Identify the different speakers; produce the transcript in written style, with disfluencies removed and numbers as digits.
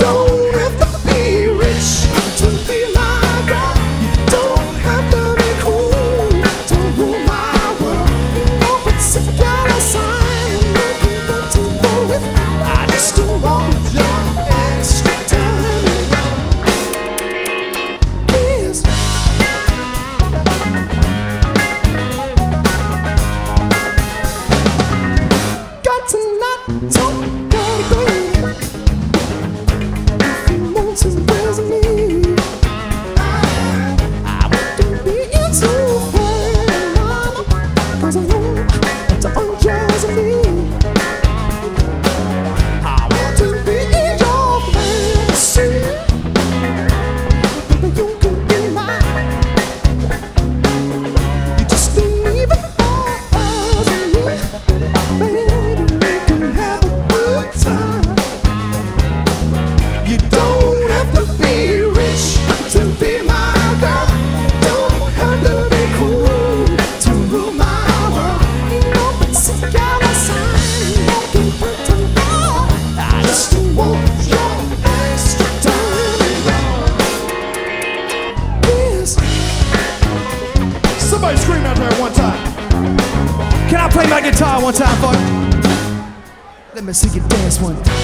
Speaker 1: don't have to be rich to be my girl. You don't have to be cool to rule my world. No particular sign, no people to go with. I just don't want your extra time. Yes. Got to not talk, baby. If you want to please me, I want to be into her, mama, 'cause I know to undress me. I want to be in your fantasy, baby, you can be mine. You just leave it all as me, baby, we can have a good time. You don't have to be rich to be my girl. Don't have to be cool to rule my world. No particular sign, no people to know. I just want your extra time. Yes.
Speaker 2: Somebody scream out there one time. Can I play my guitar one time, fuck? Let me see you dance one.